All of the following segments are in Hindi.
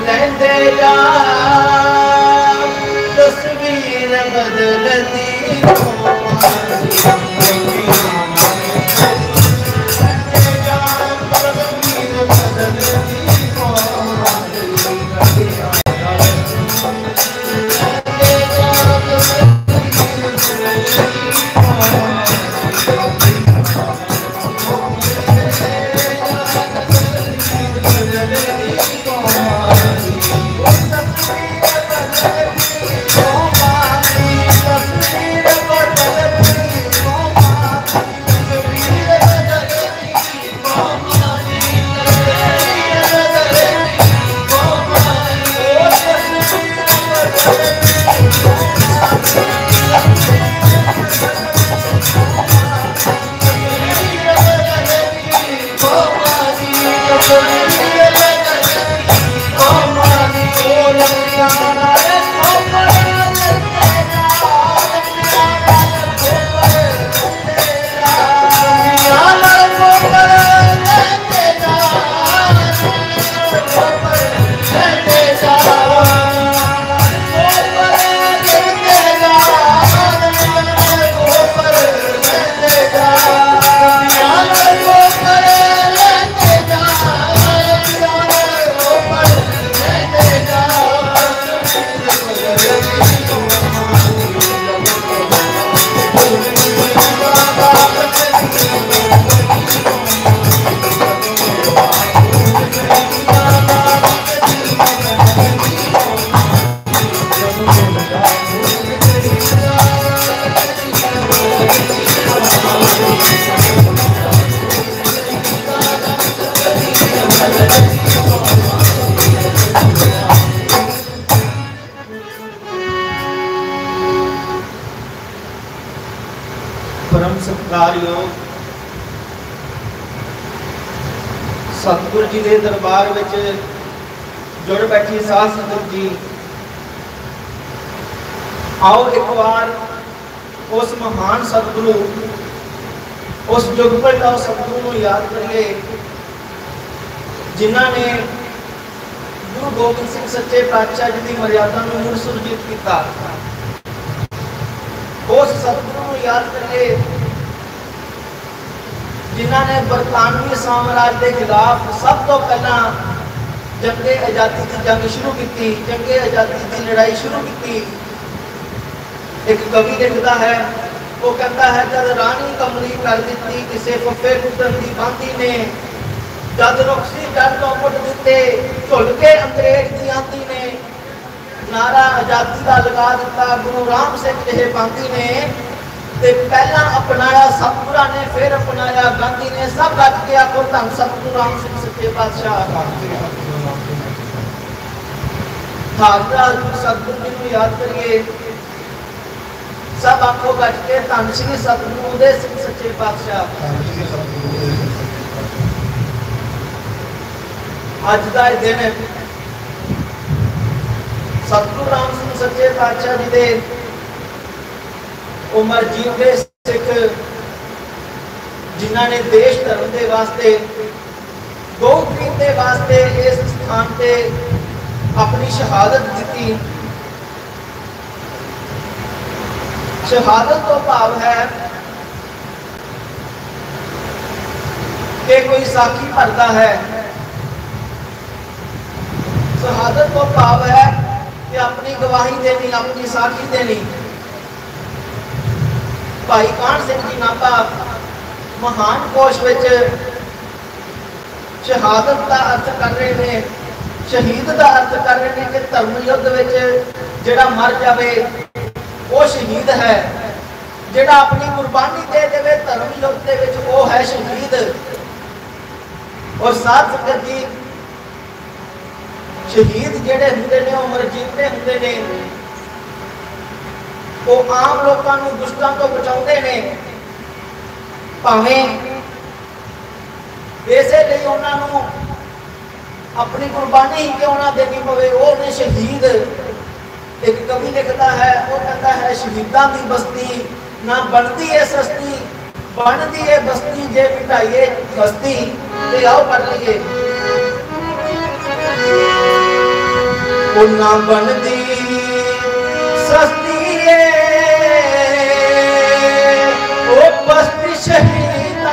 लेंदे जा तस्वीर बदलती परम सत्कारयोग सतगुरु जी के दरबार में जुड़ बैठी साध संगत जी, आओ एक बार उस महान सतगुरु उस जुगपल सतगुरु को याद करिए जिन्हों ने गुरु गोबिंद सिंह सच्चे पातशाह जी की मर्यादा में मुड़ सुरजीत किया। उस सतगुरु को याद करिए जिन्होंने बरतानवी साम्राज्य के खिलाफ सब तो पहला जंगे आजादी की जंग शुरू की, जंगे आजादी की लड़ाई शुरू की। एक कवि लिखता है, वो कहता है जब रानी कमली कर दी किसी फफे कुटन की बांधी ने, जब रुखसी जट तो मुट दिते झुल के अंग्रेज की आंधी ने, नारा आजादी का लगा दिता गुरु राम सिंह जहे पांधी ने, ते पहला अपनाया सतगुरा ने फिर अपनाया गांधी ने, सब रख के आखो धन सतगुरु राम सिंह सच्चे पातशाह। सतगुरु जी को याद करिए, सब आखो गज के धन श्री सतगुरु उदय सिंह सच्चे पातशाह। अज का दिन सतगुरु राम सिंह सच्चे पातशाह जी दे उमर जीवदे सिख जिन्हों ने देश धर्म के वास्ते गौ प्रीत के वास्ते इस स्थान पे अपनी शहादत दी। शहादत तो भाव है कि कोई साखी भरता है, शहादत तो भाव है कि अपनी गवाही देनी, अपनी साखी देनी। भाई कान सिंह जी नाभा महान कोश विच शहादत का अर्थ कर रहे हैं, शहीद का अर्थ कर रहे हैं कि धर्म युद्ध विच जिहड़ा मर जाए वो शहीद है, जिहड़ा अपनी कुर्बानी दे देवे धर्म युद्ध दे विच वो है शहीद। और साथ संगत जी शहीद जिहड़े हुंदे ने उमर जीवते हुंदे ने, वो आम लोगों को दुष्टां तो बचाते हैं, भावें इसे लिए उन्होंने अपनी कुर्बानी ही क्यों ना देनी पवे, वो ने शहीद। एक कवि लिखता है, वो कहता है शहीदां दी बस्ती ना बनती है सस्ती, बनती है बस्ती जे मिटाइए बस्ती। आओ पढ़ लीजिए। ना बनती सस्ती ओ बस्ती शहीदा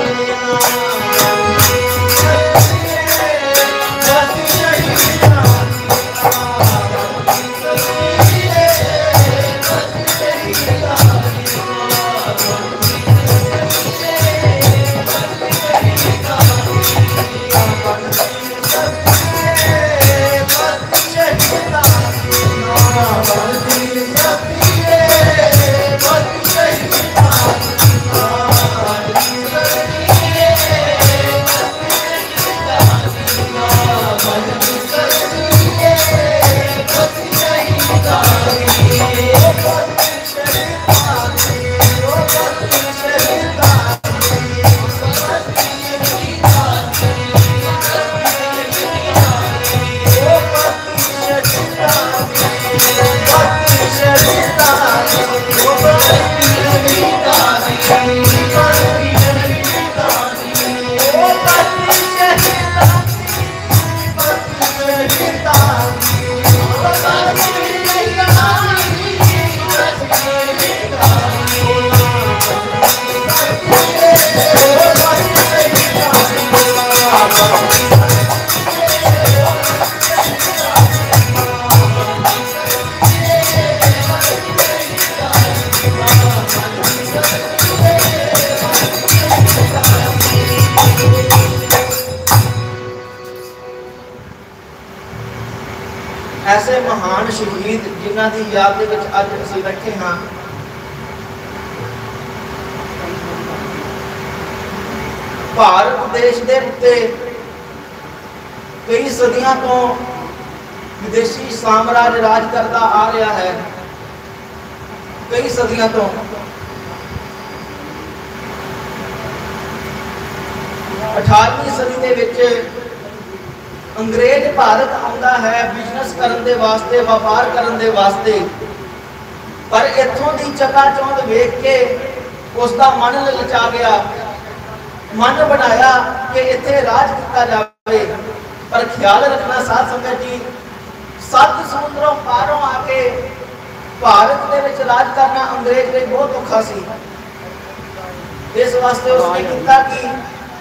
ऐसे महान शहीद जिन्हां दी याद दे विच अज असीं बैठे हां। भारत देश दे उत्ते कई सदियां तो विदेशी साम्राज राज करता आ रहा है। कई सदियां तो 18वीं सदी दे विच अंग्रेज भारत आंदा है बिजनेस करन दे वास्ते, व्यापार करन दे वास्ते, पर इत्थों दी चकाचौंध वेख के उसका मन ललचा गया, मन बनाया कि इत्थे राज किया जाए। पर ख्याल रखना साध संगत जी, 7 समुद्रों पारों आके भारत दे विच राज करना अंग्रेज लिए बहुत औखा सी। इस वास्ते उसने किया कि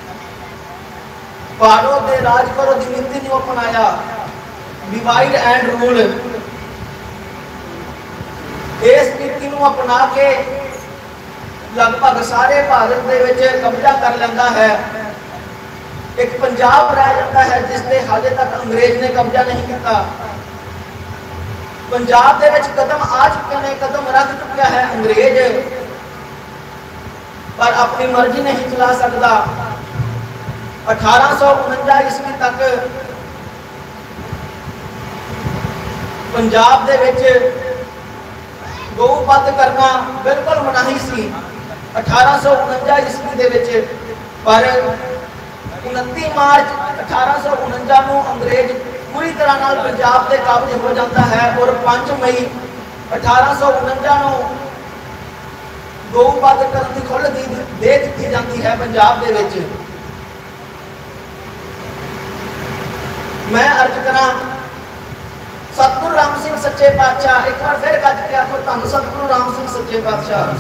भारत दे राज करो दी नीति नूं अपनाया, डिवाइड एंड रूल। इस नीति नूं अपना के लगभग सारे भारत दे विच कब्जा कर लेंदा है। एक पंजाब रह जाता है जिसते हाले तक अंग्रेज ने कब्जा नहीं किया। पंजाब दे विच कदम आ चुके ने, कदम रख चुका है अंग्रेज, पर अपनी मर्जी नहीं चला सकता। 1849 ईस्वी तक पंजाब दे विच गौवध करना बिल्कुल मनाही सी 1849 ईस्वी दे विच। पर 29 मार्च 1849 नूं अंग्रेज पूरी तरह नाल पंजाब दे काबज हो जाता है और 5 मई 1849 नूं गौवध करन दी खुल दे दित्ती जाती है पंजाब दे विच। मैं अर्ज करा सतगुरु राम सिंह सच्चे पातशाह, एक बार फिर गज के आखो धन सतगुरु राम सिंह सच्चे पातशाह।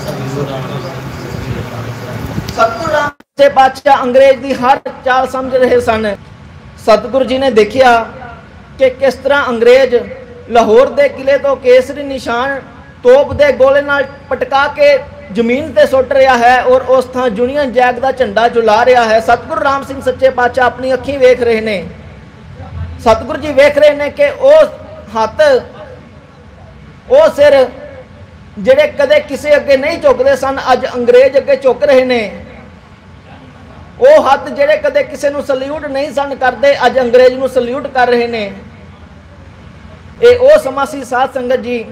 सतगुरु राम सच्चे पातशाह अंग्रेज की हर चाल समझ रहे सन। सतगुरु जी ने देखिया कि किस तरह अंग्रेज लाहौर के किले तो केसरी निशान तोप दे गोले नाल पटका के जमीन ते सुट रहा है और उस थां यूनियन जैक का झंडा झुला रहा है। सतगुरु राम सिंह सच्चे पातशाह अपनी अखीं वेख रहे ने। सतगुरु जी वेख रहे हैं कि हाथ वो सिर जेड़े कदे किसी अगे नहीं झुकते सन अज अंग्रेज अगे झुक रहे ने। वो हाथ जेड़े कदे किसी नूं सल्यूट नहीं सन करते अज अंग्रेज नूं सल्यूट कर रहे ने। ये वो समा सी साध संगत जी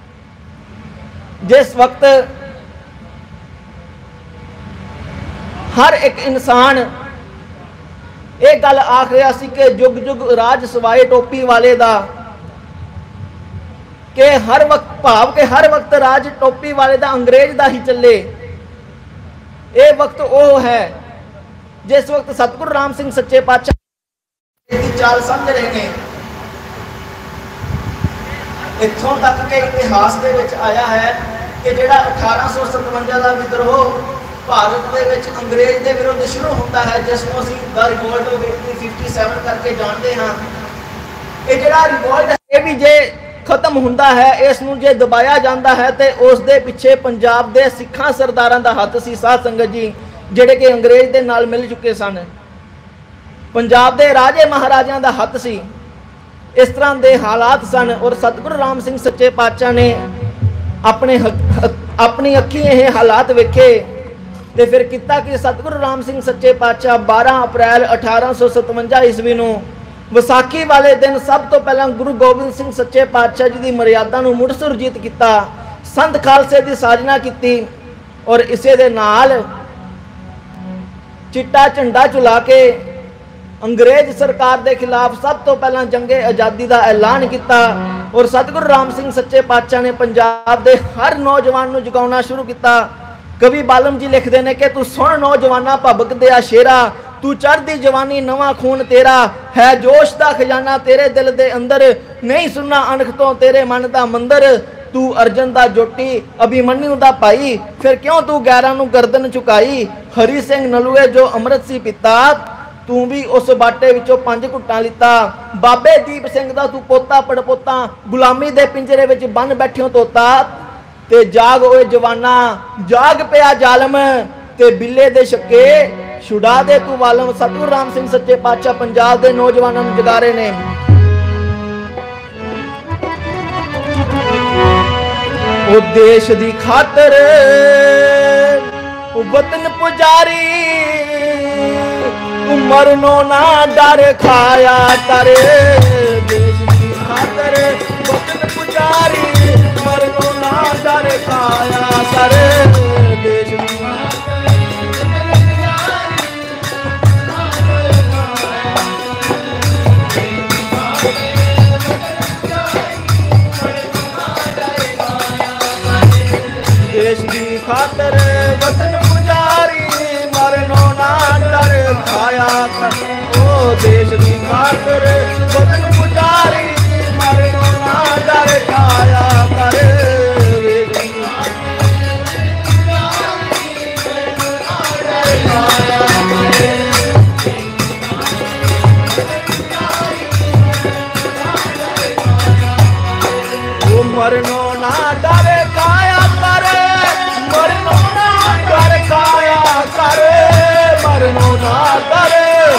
जिस वक्त हर एक इंसान ये गल आख रहा सी कि जुग जुग राज सवाए टोपी वाले दा, के हर वक्त भाव के हर वक्त राज टोपी वाले दा अंग्रेज दा ही चले। ये वक्त वो है जिस वक्त सतगुरु राम सिंह सच्चे पातशाह की चाल समझ रहे हैं। इत्थों तक के इतिहास के विच आया है कि जिहड़ा 1857 का विद्रोह भारत के विच अंग्रेज के विरुद्ध शुरू होता है, जिसनों असीं द रिवोल्ट ऑफ 1857 करके जानते हाँ। ये जिहड़ा रिवोल्ट है भी जे खत्म होंदा है, इसनूं जे दबाया जाता है तो उस दे पिछे पंजाब के सिखां सरदारां दा हथ सी। साध संगत जी जिहड़े कि अंग्रेज दे नाल मिल चुके सन, पंजाब के राजे महाराजा का हथ सी। इस तरह के हालात सन और सतगुरु राम सिंह सच्चे पातशाह ने अपनी अखी ये हालात वेखे तो फिर किता कि सतगुरु राम सिंह सच्चे पातशाह 12 अप्रैल 1857 ईस्वी नूं विसाखी वाले दिन सब तो पहला गुरु गोबिंद सिंह सच्चे पातशाह जी की मर्यादा नूं मुड़ सुरजीत किया, संत खालसे की साजना की और इसे दे नाल चिट्टा झंडा झुला के अंग्रेज सरकार के खिलाफ सब तो पहला जंगे आज़ादी का ऐलान किया। और सतगुरु राम सिंह सच्चे पातशाह ने पंजाब के हर नौजवान को जगाना शुरू किया। कवि बालम जी लिखते हैं कि तू सुन नौजवाना भबक दिया शेरा, तू चढ़दी जवानी नवा खून तेरा, है जोश का खजाना तेरे दिल के अंदर, नहीं सुनना अणख तो तेरे मन का मंदिर, तू अर्जन का जोटी अभिमन्यु का भाई, फिर क्यों तू गैरां नूं गर्दन झुकाई, हरी सिंह नलूए जो अमृत सी पिता, तू भी उस बाटे विचों 5 घुट्टा लिता, बाबे दीप सिंह दा तू पोता पड़पोता, गुलामी दे पिंजरे विच बन बैठियों तोता, ते जाग ओए जवाना जाग पिया जालम, ते बिल्ले दे छक्के छुड़ा दे तू वालम। सतगुरु राम सिंह सच्चे पातशाह पंजाब के नौजवानों नूं जगा रहे ने। ओ देश दी खातर वतन पुजारी, मरनो ना डर खाया करे, देश की खातर वतन पुजारी, मरनो ना डर खाया करे, देश की देश की खातर वतन पुजारी, मरनो ना डर खाया कर, ओ देश की खातर वतन पुजारी, मरनो ना डर खाया कर, ओ मरनो ना डर खाया कर, मरनो ना डर खाया कर, मरनो ना डर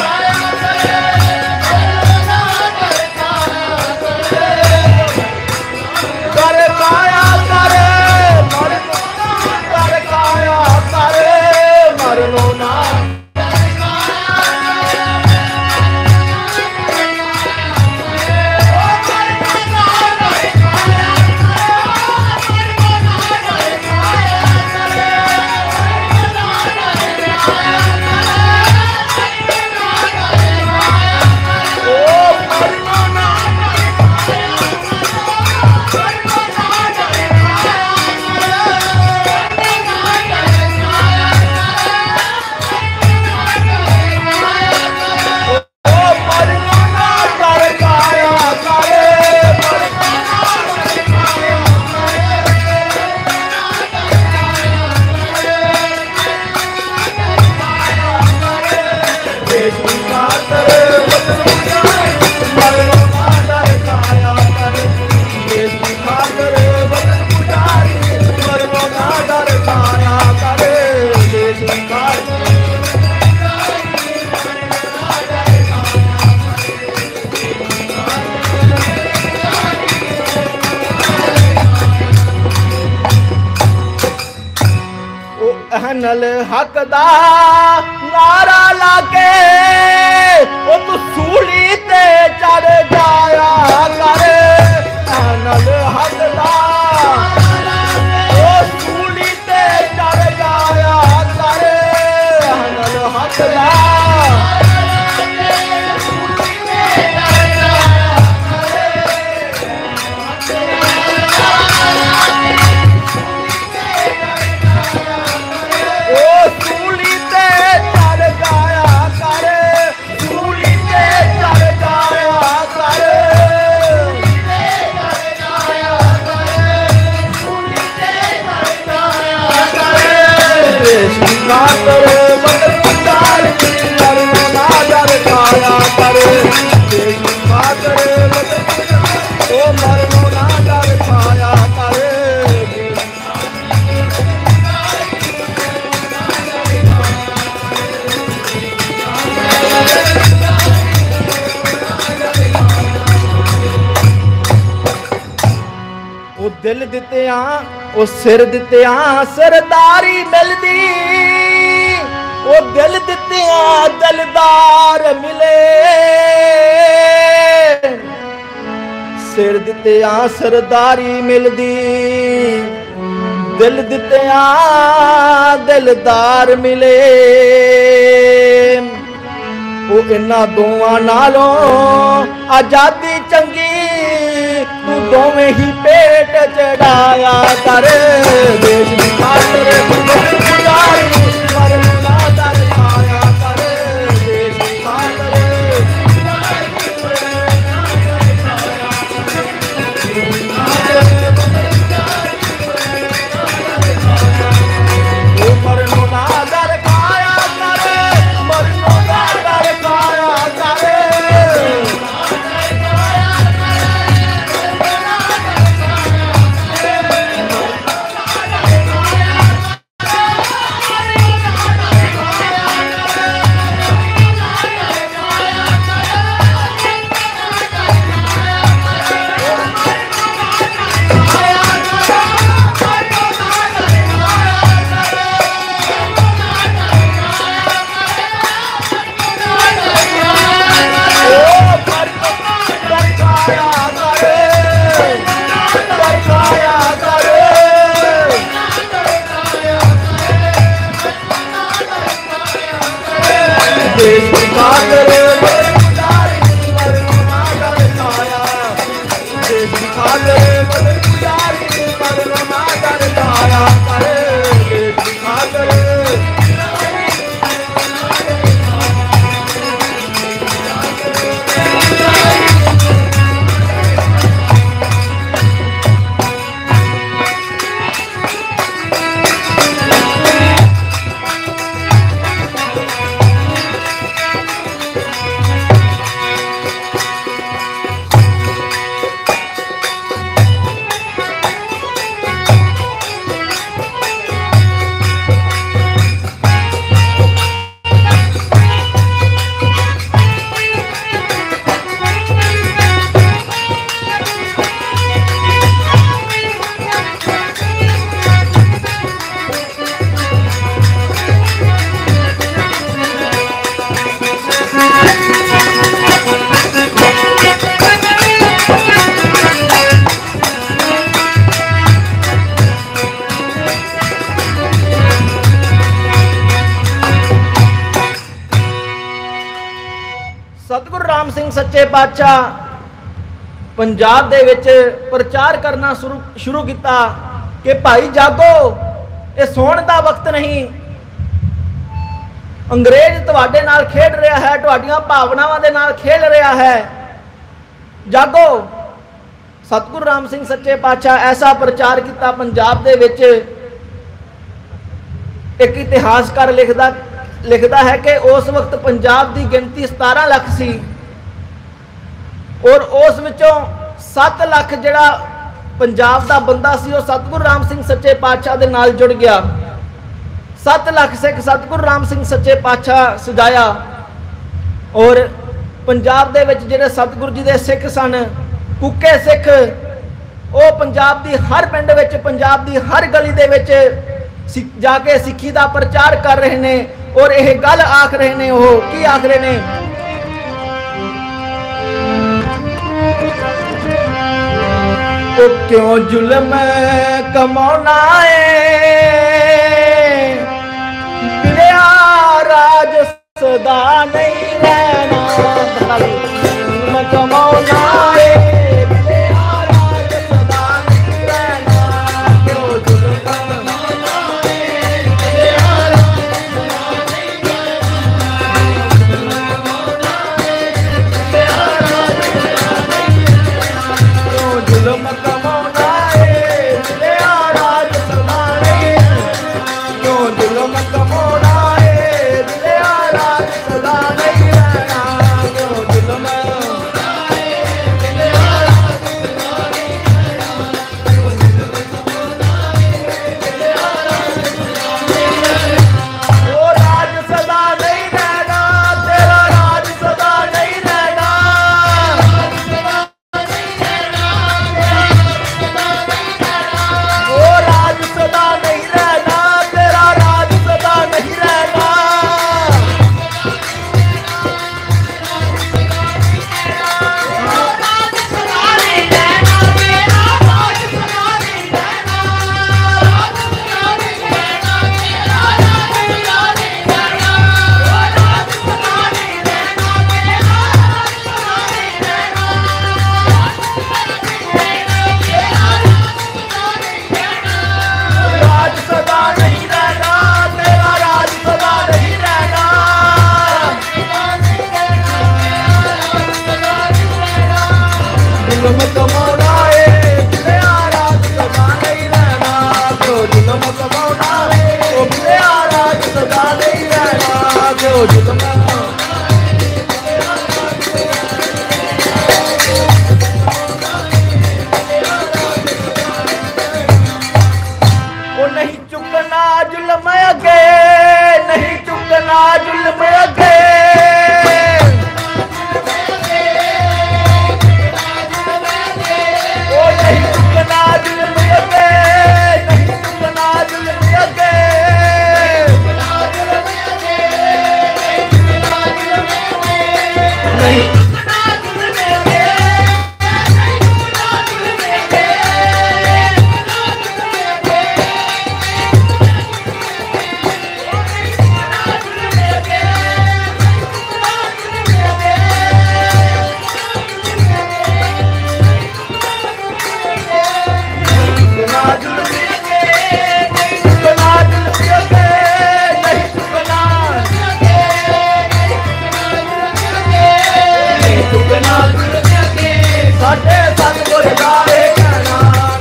कर खाया कर, मरनो ना डर खाया कर, मरनो ना अहनल हक दा नारा लाके ओ तू सूली ते चढ़ जाया कर, अहनल हक दा ओ सूली ते चढ़ जाया कर, अहनल हक दा सूली ते चढ़ जाया कर, सूली ते चढ़ दिल दित्तिया ओ सिर दित्तिया सरदारी मिलदी, ओ दिल दित्तिया दिलदार मिले, सिर दित्तिया सरदारी मिलदी, दिल दित्तिया दिलदार मिले। ओ इन्हां दोवां नालों आजादी चंगी, तू दोवें ही पेट चढ़ाया कर, देश की खातिर गुजारी मरन ना दर खाया कर, देश की खातिर मरन ना दर खाया कर, मरन ना दर खाया कर। देश की खातिर देश की खातिर गुजारी मरन ना दर खाया कर, देश की खातिर सतगुरु राम सिंह सच्चे पातशाह पंजाब दे विच प्रचार करना शुरू किया कि भाई जागो, ये सोण दा वक्त नहीं, अंग्रेज तुहाडे नाल खेड रहा है, तुहाडीआं भावनावां दे नाल खेल रहा है, जागो। सतगुरु राम सिंह सच्चे पातशाह ऐसा प्रचार किया पंजाब दे विच। एक इतिहासकार लिखदा है कि उस वक्त पंजाब की गिनती 17 लाख सी और उस विचों 7 लाख जिहड़ा पंजाब का बंदा सी, सतगुरु राम सिंह सच्चे पातशाह दे नाल जुड़ गया। 7 लाख सिख सतगुरु राम सिंह सच्चे पातशाह सजाया और पंजाब दे विच जिहड़े सतगुरु जी दे सिख सन, कुके सिख, वो पंजाब की हर पिंड विच, पंजाब की हर गली दे विच जाके सिक्खी का प्रचार कर रहे हैं और यह गल आख रहे हैं। वो की आख रहे हैं? ओ क्यों जुल्म कमाना है, बिलिया राज सदा नहीं रहना, जुल्म कमाना है, जुल्म कमाना है बिलिया राज सदा नहीं रहना, क्यों जुल्म कमाना है ओ बिलिया राज सदा नहीं रहना, क्यों जुल्म नहीं चुकना जुल्म अगे, नहीं चुकना जुल्म अगे, ओ नहीं चुकना जुल्म अगे, नहीं चुकना जुल्म अगे, नहीं साढ़े सतगुर जाए कहना,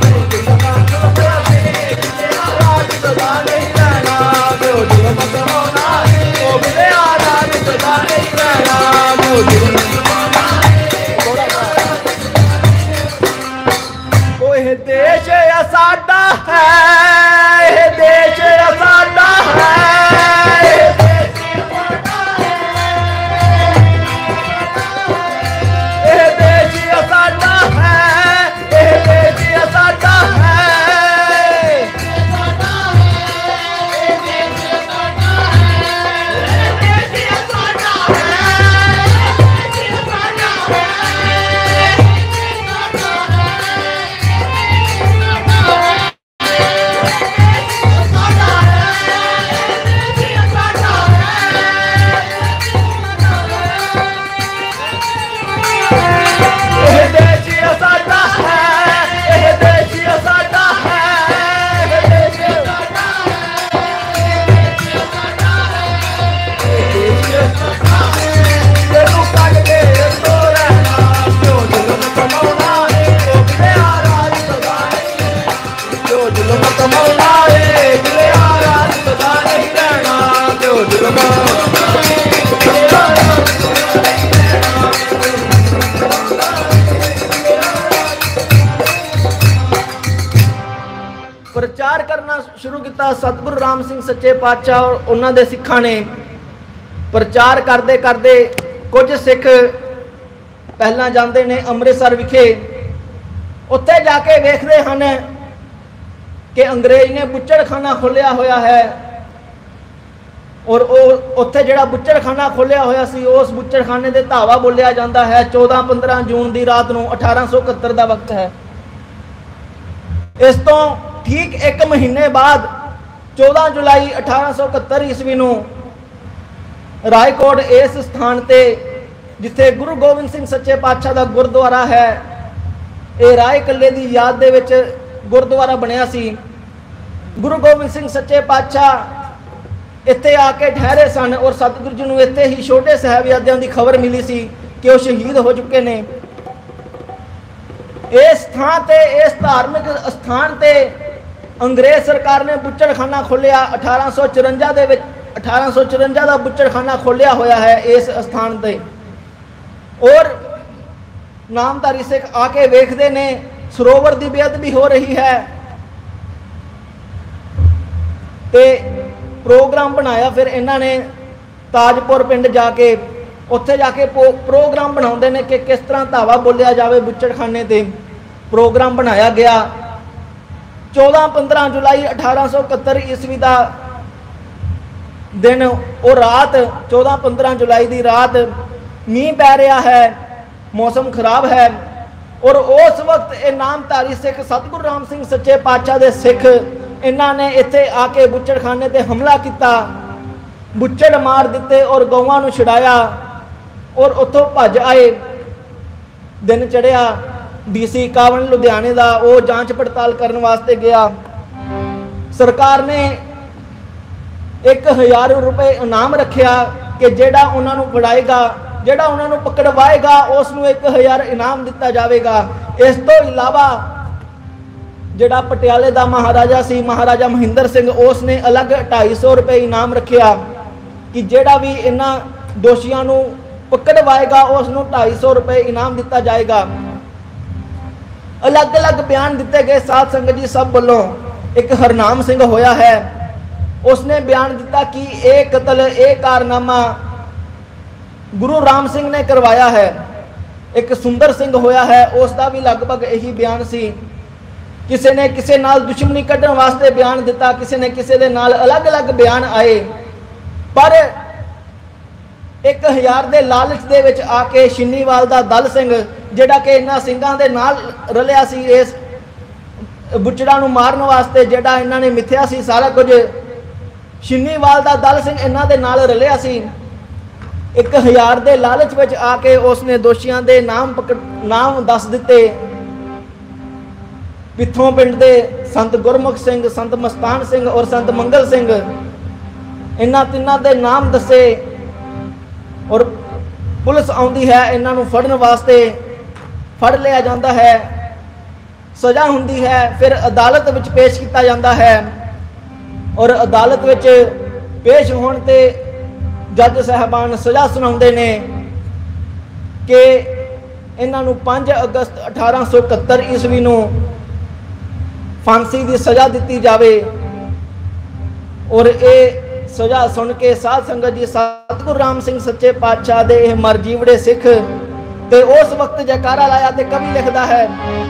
राज सदा नहीं रहना, क्यों जुल्म कमाना है ओ बिलिया राज सदा नहीं रहना, क्यों जुल्म कमाना है। ओ यह देश साडा है, यह देश साडा है, प्रचार करना शुरू किया सतगुरु राम सिंह सच्चे पातशाह और उन्होंने सिखा ने प्रचार करते करते कुछ सिख पहला जाते ने अमृतसर विखे, उत्थे जाके वेखते हैं कि अंग्रेज ने बुच्चड़खाना खोलिया होया है और उत्थे जिहड़ा बुच्चड़खाना खोलिया होया सी उस बुच्चड़खाने दे धावा बोलिया जाता है। 14-15 जून की रात को 1871 का वक्त है। इस तो ठीक एक महीने बाद 14 जुलाई 1871 ईस्वी को रायकोट इस स्थान ते जिथे गुरु गोबिंद सिंह सच्चे पातशाह का गुरुद्वारा है, ये राय कले की याद दे विच गुरुद्वारा बनया सी। गुरु गोबिंद सिंह सच्चे पातशाह इत्थे आके ठहरे सन और सतगुरु जी को इत्थे ही छोटे साहिबजादियां की खबर मिली सी कि वो शहीद हो चुके ने। इस स्थान ते इस धार्मिक स्थान ते अंग्रेज सरकार ने बुच्चड़खाना खोलिया 1854 का बुच्चड़खाना खोलिया होया है इस स्थान पे। और नामधारी सिख आके वेखते ने सरोवर की बेअदबी हो रही है ते प्रोग्राम बनाया। फिर इन्होंने ताजपुर पिंड जाके उत्थे जाके प्रोग्राम बनाते हैं कि किस तरह धावा बोलिया जाए बुच्चड़खाने ते। प्रोग्राम बनाया गया 14-15 जुलाई 1871 ईस्वी का दिन और रात 14-15 जुलाई की रात मीह पै रहा है, मौसम खराब है। और उस वक्त ये नामधारी सिख सतगुरु राम सिंह सच्चे पातशाह के सिख इन्होंने इत्थे आके बुच्चड़खाने ते हमला किया, बुच्चड़ मार दिते और गौवां नूं छुड़ाया और उत्थों भज आए। दिन चढ़िया, DC कावन लुधियाने का वो जांच पड़ताल करने वास्ते गया। सरकार ने 1000 रुपए इनाम रखा कि जेड़ा उन्होंने फड़ाएगा ਜਿਹੜਾ ਉਹਨਾਂ ਨੂੰ ਪਕੜਵਾਏਗਾ ਉਸ ਨੂੰ 1000 ਇਨਾਮ ਦਿੱਤਾ ਜਾਵੇਗਾ। ਇਸ ਤੋਂ ਇਲਾਵਾ ਜਿਹੜਾ ਪਟਿਆਲੇ ਦਾ ਮਹਾਰਾਜਾ ਸੀ, ਮਹਾਰਾਜਾ ਮਹਿੰਦਰ ਸਿੰਘ, ਉਸ ਨੇ ਅਲੱਗ 250 ਰੁਪਏ ਇਨਾਮ ਰੱਖਿਆ ਕਿ ਜਿਹੜਾ ਵੀ ਇਹਨਾਂ ਦੋਸ਼ੀਆਂ ਨੂੰ ਪਕੜਵਾਏਗਾ ਉਸ ਨੂੰ 250 ਰੁਪਏ ਇਨਾਮ ਦਿੱਤਾ ਜਾਏਗਾ। अलग-अलग बयान दिते गए साध संगत जी सब वालों। एक हरनाम सिंह होया है, उसने बयान दिता कि यह कतल यह कारनामा गुरु राम सिंह ने करवाया है। एक सुंदर सिंह होया है, उसका भी लगभग यही बयान सी। किसी ने किसी नाल दुश्मनी कढ़न वास्ते बयान दिता, किसी ने किसी दे नाल अलग-अलग बयान आए, पर 1000 के लालच दे विच आके छिन्नीवाल दा दल सिंह जिहड़ा कि इन्हां सिंघां दे नाल रलिया सी, इस बुचड़ा नूं मारन वास्ते जिहड़ा इन्हां ने मिथ्या सी सारा कुछ, छिन्नीवाल दा दल सिंह इन्हां दे नाल रलिया सी। 1000 के लालच विच आके उसने दोषियों के नाम दस दिते। पिथों पिंड दे संत गुरमुख सिंह, संत मस्तान सिंह और संत मंगल सिंह, इन्हां तिन्हां दे नाम दसे और पुलिस आउंदी है, इन्हां नूं फड़न वास्ते फड़ लिया जाता है, सज़ा हुंदी है, फिर अदालत विच पेश किया जाता है और अदालत विच पेश होने ते जज साहबान सज़ा सुनाउंदे ने कि इन्हां नूं 5 अगस्त 1871 ईस्वी नूं फांसी की सज़ा दी जाए। और ये सज़ा सुन के साध संगत जी सतगुरु राम सिंह सच्चे पातशाह दे मर जीवड़े सिख ते उस वक्त जयकारा लाया। ते कवि लिखता है,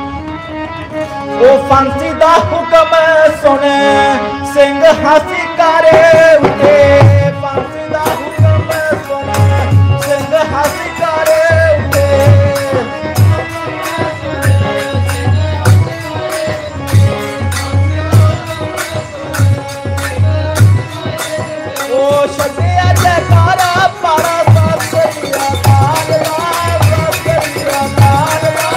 ओ फांसी दा हुक्म सुने सिंह हासी करे उठे, फांसी दा हुक्म सुने सिंह हासी करे उठे, ओ छड्डिया जयकारा पारा सासरिया कालवा, सासरिया कालवा।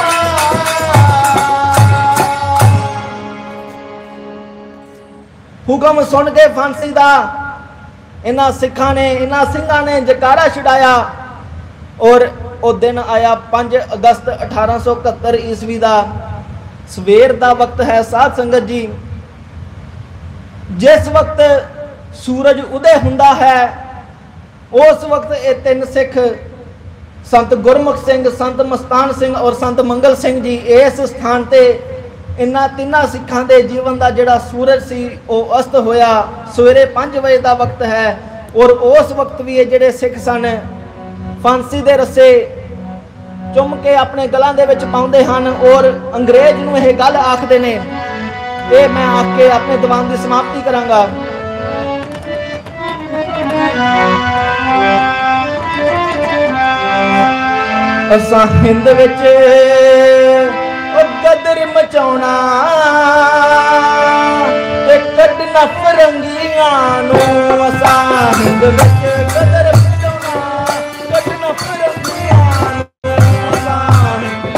हुक्म सुन के फांसी का इन्हां सिखा ने, इन्हां सिंघां ने जयकारा छुड़ाया और वो दिन आया 5 अगस्त 1871 ईस्वी का सवेर का वक्त है। साध संगत जी, जिस वक्त सूरज उदय हुंदा है उस वक्त ये 3 सिख संत गुरमुख सिंह, संत मस्तान सिंह और संत मंगल सिंह जी इस स्थान ते इन्हां तिन्हां सिखां दे जीवन का जिहड़ा सूरज सी वो अस्त होया। सवेरे 5 बजे का वक्त है और उस वक्त भी ये जिहड़े सिख सन फांसी दे रस्से चुम के अपने गलों दे विच पाउंदे हन और अंग्रेज नूं यह गल आखदे ने। ये मैं आख के अपने दीवान की समाप्ति करांगा। असां हिंद विच गदर मचाउणा ते कढना फिरंगियां नूं, असां हिंद विच गदर मचाउणा कढना फिरंगियां नूं, असां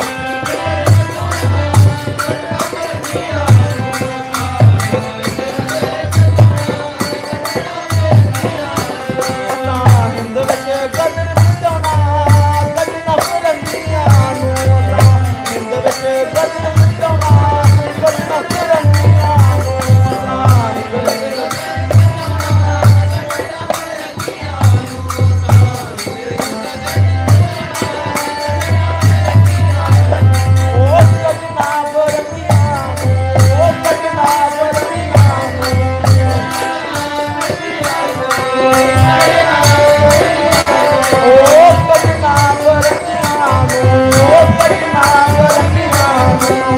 हिंद विच गदर मचाउणा कढना फिरंगियां नूं, हिंद विच गदर मचाउणा कढना फिरंगियां Oh,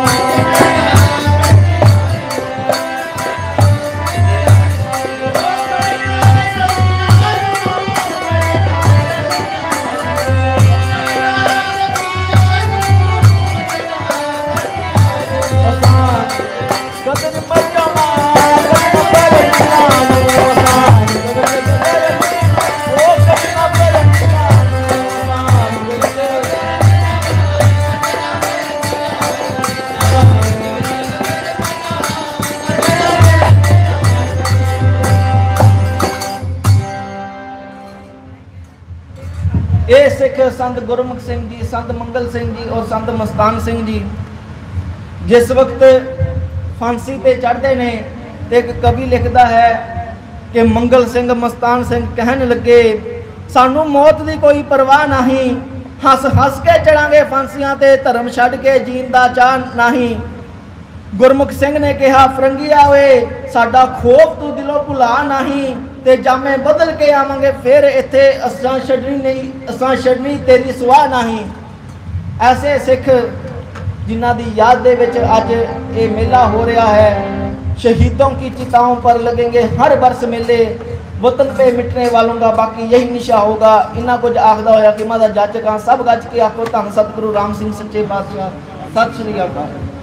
संत गुरमुख सिंह जी, संत मंगल सिंह जी और संत मस्तान सिंह जी जिस वक्त फांसी ते चढ़ते ने तो एक कवि लिखता है कि मंगल सिंह मस्तान सिंह कहन लगे सानू मौत की कोई परवाह नहीं, हस हस के चढ़ांगे फांसियां ते धर्म छड़ के जीण दा चाह नहीं। गुरमुख सिंह ने कहा फरंगिया वे साडा खौफ तू दिलों भुला नहीं, ते जामे बदल के आवांगे फिर इत्थे असां छड्डनी नहीं, असां छड्डनी तेरी सुआह नहीं। ऐसे सिख जिन्हां दी याद दे विच अज ये मेला हो रहा है। शहीदों की चिताओं पर लगेंगे हर वर्ष मेले, वतन पे मिटने वालों का बाकी यही निशा होगा। इन्ना कुछ आखदा होया कि मैं जज कहां सब गज के आखो धन सतगुरु राम सिंह सच्चे पातशाह। सत श्री अकाल।